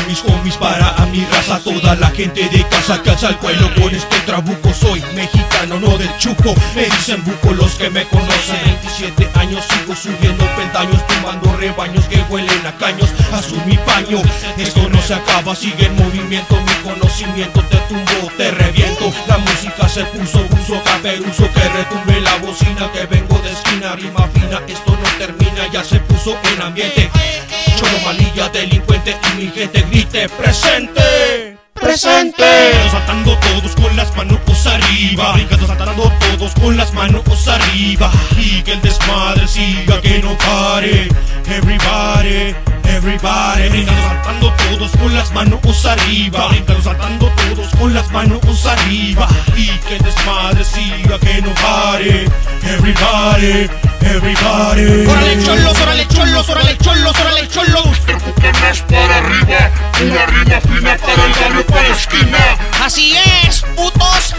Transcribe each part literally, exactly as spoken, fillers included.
mis homies, para a mi raza, toda la gente de casa que alza el cuello con este trabuco. Soy mexicano, no del chuco, me dicen buco los que me conocen. Veintisiete años sigo subiendo peldaños, tumbando rebaños que huelen a caños. Asumo mi paño, esto no se acaba, sigue en movimiento. Mi conocimiento te tumbo, te reviento. La música se puso uso caperuso, que retumbe la bocina, que vengo de esquina, rima fina. Esto no termina, ya se puso en ambiente. Cholo, malilla, delincuente y mi gente grite presente, presente. Saltando todos con las manos arriba, brincando, saltando todos con las manos arriba, y que el desmadre siga, que no pare. Everybody, everybody, brincando, saltando todos con las manos arriba, brincando, saltando todos con las manos arriba, y que el desmadre siga, que no pare. Everybody, everybody. Órale cholos, órale cholos, órale cholos, órale cholos. Más para arriba, una rima fina para el barrio, para la esquina. Así es, putos,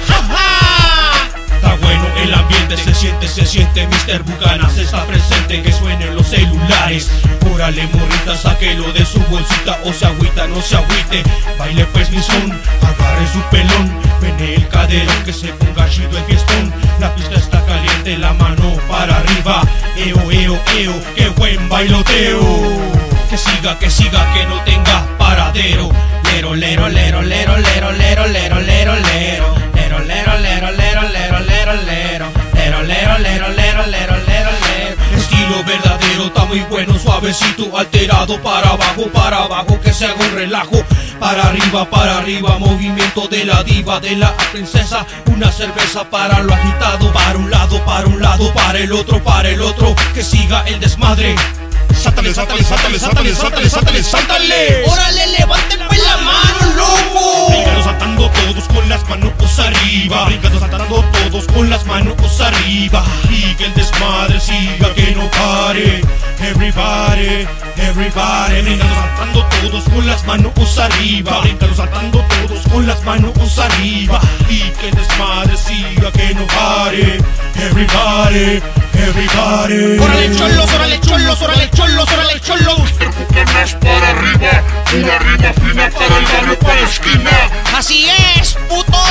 jaja. Está bueno el ambiente, se siente, se siente. mister Bucanas está presente, que suenen los celulares. Órale morrita, sáquelo de su bolsita, o se agüita, no se agüite. Baile pues mi son, agarre su pelón, vene el caderón, que se ponga chido el fiestón. La pista está caliente, la mano para arriba. Eo, eo, eo, qué buen bailoteo. Que siga, que siga, que no tenga paradero. Lero, lero, lero, lero, lero, lero, lero, lero, lero. Lero, lero, lero, lero, lero, lero, lero. Lero, lero, lero, lero, lero, lero, lero. Estilo verdadero, está muy bueno, suavecito, alterado. Para abajo, para abajo, que se haga un relajo. Para arriba, para arriba, movimiento de la diva, de la princesa. Una cerveza para lo agitado. Para un lado, para un lado, para el otro, para el otro. Que siga el desmadre. Sáltale, sáltale, sáltale, sáltale, sáltale, sáltale, sáltale. Órale, levanten pues la mano, loco. Brincando, saltando todos con las manos arriba, brincando, saltando todos con las manos arriba, y que el desmadre siga, que no pare. Everybody, everybody. Brincando, saltando todos con las manos arriba, brincando, saltando todos con las manos arriba, y que el desmadre siga, que no pare. Everybody, everybody. Órale cholos, órale cholos, órale cholos, órale cholos. Más para arriba, una rima fina para el barrio, para la esquina. Así es, putos.